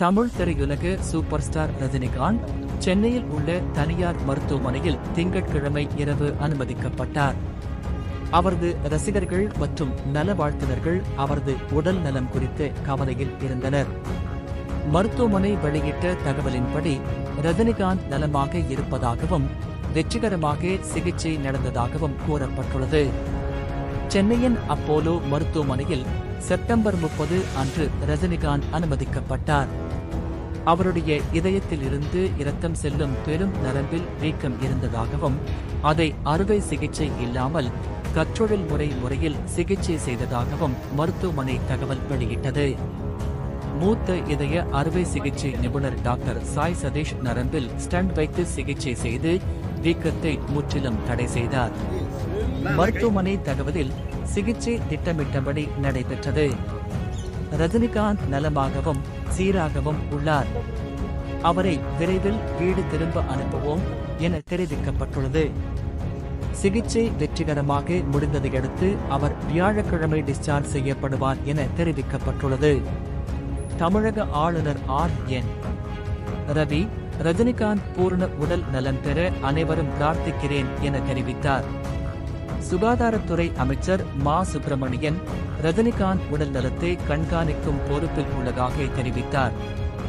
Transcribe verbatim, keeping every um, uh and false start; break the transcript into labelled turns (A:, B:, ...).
A: தமிழ் திரையுலக super star Rajinikanth சென்னையில் உள்ள தனியார் மருத்துவமனையில் திங்கட்கிழமை இரவு அனுமதிக்கப்பட்டார். அவரது ரசிகர்கள் மற்றும் நலவாழ்த்தினர்கள் அவரது உடல் நலம் குறித்து கவலையில் இருந்தனர். மருத்துவமனை வெளியிட்ட தகவலின்படி ரஜினிகாந்த் நலமாக இருப்பதாகவும் வெற்றிகரமாக சிகிச்சை நடந்ததாகவும் கூறப்பட்டுள்ளது. சென்னையின் அப்போலோ மருத்துவமனையில் செப்டம்பர் முப்பது அன்று ரஜினிகாந்த் அனுமதிக்கப்பட்டார். அவருடைய இதயத்தில் இருந்து இரத்தம் செல்லும் பெரும் நரம்பில் வீக்கம் இருந்ததாகவும் அதை அறுவை சிகிச்சை இல்லாமல் கற்றொழில் முறை முறையில் சிகிச்சை செய்ததாகவும் மருத்துவமனை தகவல் வெளியிட்டது. மூத்த இதய அறுவை சிகிச்சை நிபுணர் டாக்டர் சாய் சதீஷ் நரம்பில் ஸ்டண்ட் வைத்து சிகிச்சை செய்து வீக்கத்தை முற்றிலும் தடை செய்தார். மருத்துவமனை தகவலில் சிகிச்சை திட்டமிட்டபடி நடைபெற்றது. ரஜினிகாந்த் நலமாகவும் சீராகவும் உள்ளார். அவரை விரைவில் வீடு திரும்ப அனுப்புவோம் என தெரிவிக்கப்பட்டுள்ளது. சிகிச்சை வெற்றிகரமாக முடிந்ததையடுத்து அவர் வியாழக்கிழமை டிஸ்சார்ஜ் செய்யப்படுவார் என தெரிவிக்கப்பட்டுள்ளது. தமிழக ஆளுநர் ஆர் என் ரவி ரஜினிகாந்த் பூர்ண உடல் நலம் பெற அனைவரும் பிரார்த்திக்கிறேன் என தெரிவித்தார். சுகாதாரத்துறை அமைச்சர் மா சுப்பிரமணியன் ரஜினிகாந்த் உடல் நலத்தை கண்காணிக்கும் பொறுப்பில் உள்ளதாக தெரிவித்தார்.